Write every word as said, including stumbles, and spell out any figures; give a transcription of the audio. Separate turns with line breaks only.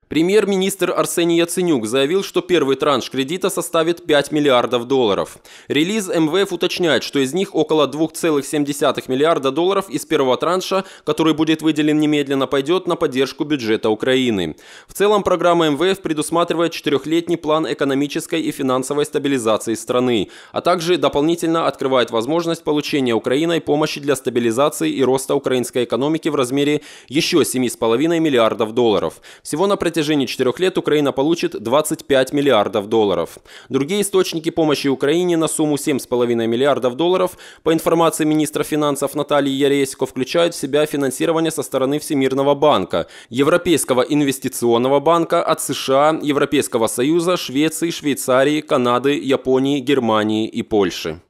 Премьер-министр Арсений Яценюк заявил, что первый транш кредита составит пять миллиардов долларов. Релиз эм вэ эф уточняет, что из них около двух целых семи десятых миллиарда долларов из первого транша, который будет выделен немедленно, пойдет на поддержку бюджета Украины. В целом программа эм вэ эф предусматривает четырехлетний план экономической и финансовой стабилизации страны, а также дополнительно открывает возможность получения Украиной помощи для стабилизации и роста украинской экономики в размере еще семи с половиной миллиардов долларов. Всего на протяжении В течение четырех лет Украина получит двадцать пять миллиардов долларов. Другие источники помощи Украине на сумму семь с половиной миллиардов долларов, по информации министра финансов Натальи Яресько, включают в себя финансирование со стороны Всемирного банка, Европейского инвестиционного банка, от США, Европейского Союза, Швеции, Швейцарии, Канады, Японии, Германии и Польши.